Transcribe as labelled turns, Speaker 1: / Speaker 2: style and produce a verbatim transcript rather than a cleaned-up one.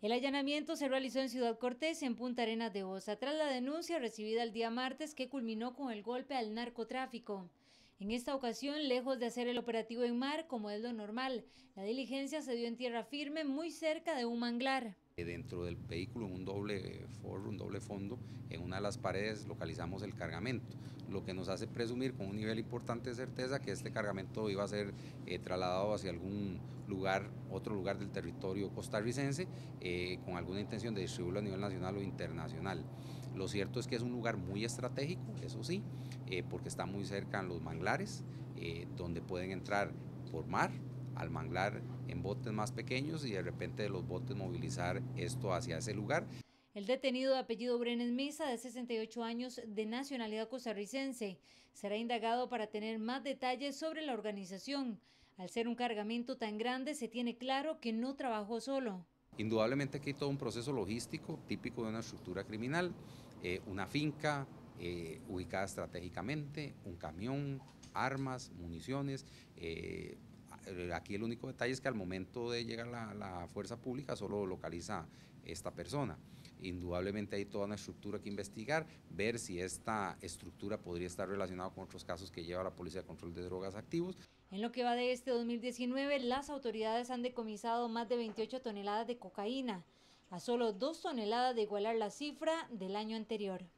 Speaker 1: El allanamiento se realizó en Ciudad Cortés, en Punta Arenas de Osa, tras la denuncia recibida el día martes que culminó con el golpe al narcotráfico. En esta ocasión, lejos de hacer el operativo en mar, como es lo normal, la diligencia se dio en tierra firme, muy cerca de un manglar.
Speaker 2: Dentro del vehículo, en un doble forro, un doble fondo, en una de las paredes localizamos el cargamento, lo que nos hace presumir con un nivel importante de certeza que este cargamento iba a ser eh, trasladado hacia algún lugar, otro lugar del territorio costarricense, eh, con alguna intención de distribuirlo a nivel nacional o internacional. Lo cierto es que es un lugar muy estratégico, eso sí, eh, porque está muy cerca de los manglares, eh, donde pueden entrar por mar al manglar en botes más pequeños y de repente de los botes movilizar esto hacia ese lugar.
Speaker 1: El detenido de apellido Brenes Misa, de sesenta y ocho años, de nacionalidad costarricense, será indagado para tener más detalles sobre la organización. Al ser un cargamento tan grande, se tiene claro que no trabajó solo.
Speaker 2: Indudablemente aquí hay todo un proceso logístico típico de una estructura criminal, eh, una finca eh, ubicada estratégicamente, un camión, armas, municiones. Eh, aquí el único detalle es que al momento de llegar la, la fuerza pública solo localiza esta persona. Indudablemente hay toda una estructura que investigar, ver si esta estructura podría estar relacionada con otros casos que lleva la Policía de Control de Drogas Activos.
Speaker 1: En lo que va de este dos mil diecinueve, las autoridades han decomisado más de veintiocho toneladas de cocaína, a solo dos toneladas de igualar la cifra del año anterior.